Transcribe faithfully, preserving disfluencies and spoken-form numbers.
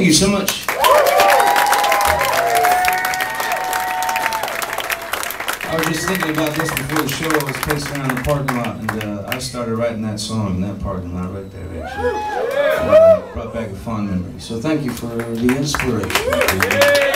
Thank you so much. I was just thinking about this before the show. I was pacing around the parking lot, and uh, I started writing that song in that parking lot right there, actually. Uh, brought back a fond memory. So thank you for the inspiration.